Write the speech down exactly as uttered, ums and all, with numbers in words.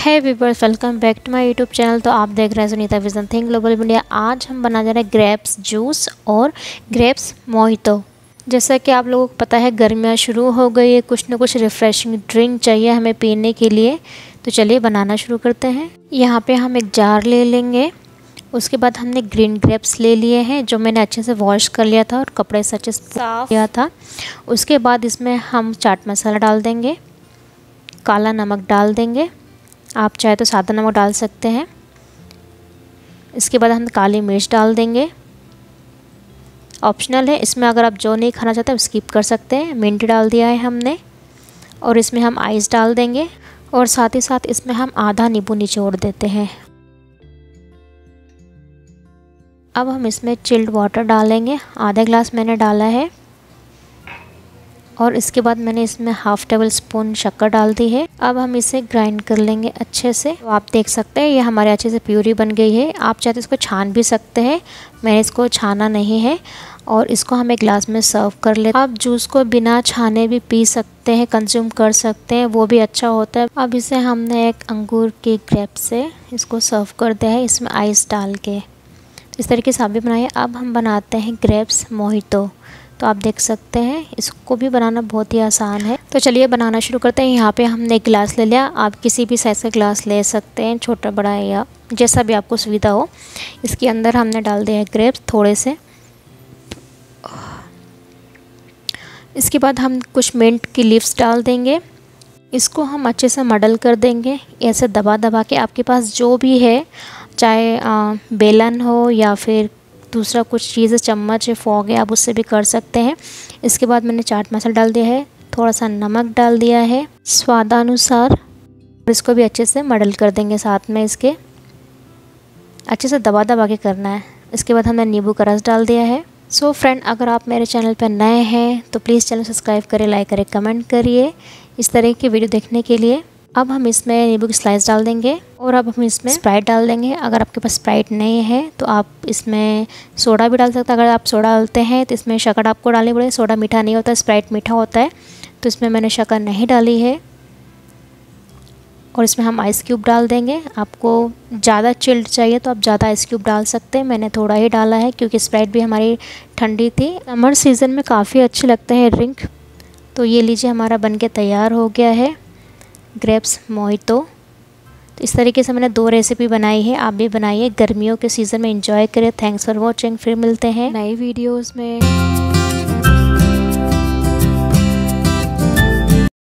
है viewers, welcome back to my YouTube channel. तो आप देख रहे हैं Sunita vision think global India. आज हम बना जा रहे हैं ग्रेप्स जूस और ग्रेप्स मोहितो। जैसा कि आप लोगों को पता है गर्मियाँ शुरू हो गई है, कुछ ना कुछ रिफ़्रेशिंग ड्रिंक चाहिए हमें पीने के लिए। तो चलिए बनाना शुरू करते हैं। यहाँ पे हम एक जार ले लेंगे। उसके बाद हमने ग्रीन ग्रेप्स ले लिए हैं जो मैंने अच्छे से वॉश कर लिया था और कपड़े से अच्छे से साफ किया था। उसके बाद इसमें हम चाट मसाला डाल देंगे, काला नमक डाल देंगे, आप चाहे तो सादा नमक डाल सकते हैं। इसके बाद हम काली मिर्च डाल देंगे, ऑप्शनल है, इसमें अगर आप जो नहीं खाना चाहते आप स्किप कर सकते हैं। मिंट डाल दिया है हमने और इसमें हम आइस डाल देंगे और साथ ही साथ इसमें हम आधा नींबू निचोड़ देते हैं। अब हम इसमें चिल्ड वाटर डालेंगे, आधा ग्लास मैंने डाला है। और इसके बाद मैंने इसमें हाफ़ टेबल स्पून शक्कर डाल दी है। अब हम इसे ग्राइंड कर लेंगे अच्छे से। तो आप देख सकते हैं ये हमारे अच्छे से प्यूरी बन गई है। आप चाहे तो इसको छान भी सकते हैं, मैंने इसको छाना नहीं है। और इसको हम एक गिलास में सर्व कर लेते हैं। आप जूस को बिना छाने भी पी सकते हैं, कंज्यूम कर सकते हैं, वो भी अच्छा होता है। अब इसे हमने एक अंगूर के ग्रेप से इसको सर्व कर दिया है, इसमें आइस डाल के। इस तरीके से आप भी बनाइए। अब हम बनाते हैं ग्रेप्स मोहितो। तो आप देख सकते हैं इसको भी बनाना बहुत ही आसान है। तो चलिए बनाना शुरू करते हैं। यहाँ पे हमने एक गिलास ले लिया, आप किसी भी साइज़ का गिलास ले सकते हैं, छोटा बड़ा या जैसा भी आपको सुविधा हो। इसके अंदर हमने डाल दिया है ग्रेप्स थोड़े से। इसके बाद हम कुछ मिंट की लीव्स डाल देंगे। इसको हम अच्छे से मडल कर देंगे, ऐसे दबा दबा के। आपके पास जो भी है, चाहे बेलन हो या फिर दूसरा कुछ चीज़, चम्मच है, फोग है, आप उससे भी कर सकते हैं। इसके बाद मैंने चाट मसाला डाल दिया है, थोड़ा सा नमक डाल दिया है स्वादानुसार। और इसको भी अच्छे से मडल कर देंगे साथ में इसके, अच्छे से दबा दबा के करना है। इसके बाद हमने नींबू का रस डाल दिया है। सो फ्रेंड, अगर आप मेरे चैनल पर नए हैं तो प्लीज़ चैनल सब्सक्राइब करें, लाइक करें, कमेंट करिए इस तरह की वीडियो देखने के लिए। अब हम इसमें नींबू की स्लाइस डाल देंगे और अब हम इसमें स्प्राइट डाल देंगे। अगर आपके पास स्प्राइट नहीं है तो आप इसमें सोडा भी डाल सकते हैं। अगर आप सोडा डालते हैं तो इसमें शक्कर आपको डालनी पड़ेगी। सोडा मीठा नहीं होता, स्प्राइट मीठा होता है, तो इसमें मैंने शक्कर नहीं डाली है। और इसमें हम आइस क्यूब डाल देंगे। आपको ज़्यादा चिल्ड चाहिए तो आप ज़्यादा आइस क्यूब डाल सकते हैं, मैंने थोड़ा ही डाला है क्योंकि स्प्राइट भी हमारी ठंडी थी। समर सीज़न में काफ़ी अच्छे लगते हैं ड्रिंक। तो ये लीजिए हमारा बन के तैयार हो गया है ग्रेप्स मोहितो। तो इस तरीके से मैंने दो रेसिपी बनाई है, आप भी बनाइए, गर्मियों के सीज़न में एंजॉय करें। थैंक्स फॉर वॉचिंग, फिर मिलते हैं नई वीडियोस में।